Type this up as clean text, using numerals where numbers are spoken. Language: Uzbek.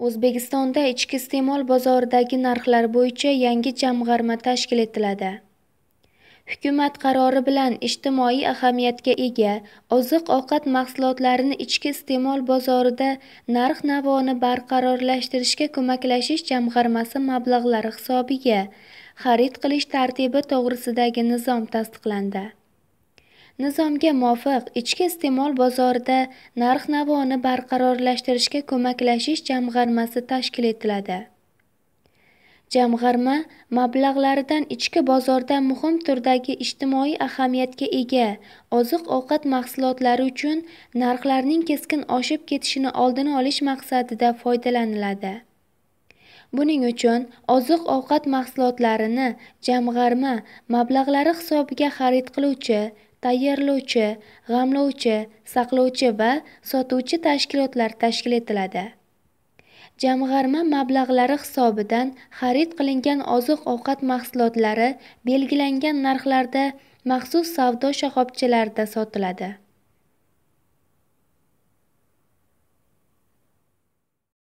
O'zbekistonda ichki iste'mol bozoridagi narxlar bo'yicha yangi jamg'arma tashkil etiladi. Hukumat qarori bilan ijtimoiy ahamiyatga ega oziq-ovqat mahsulotlarini ichki iste'mol bozorida narx-navoni barqarorlashtirishga ko'maklashish jamg'armasi mablag'lari hisobiga xarid qilish tartibi to'g'risidagi nizom tasdiqlandi. Nizomga muvofiq ichki iste'mol bozorida narx-navoni barqarorlashtirishga ko'maklashish jamg'armasi tashkil etiladi. Jamg'arma mablag'laridan ichki bozorda muhim turdagi ijtimoiy ahamiyatga ega oziq-ovqat mahsulotlari uchun narxlarning keskin oshib ketishini oldini olish maqsadida foydalaniladi. Buning uchun oziq-ovqat mahsulotlarini jamg'arma mablag'lari hisobiga xarid qiluvchi, tayyorlovchi, g'amlovchi, saqlovchi va sotuvchi tashkilotlar tashkil etiladi. Jamg'arma mablag'lari hisobidan xarid qilingan oziq-ovqat mahsulotlari belgilangan narxlarda maxsus savdo shoxobchalarida sotiladi.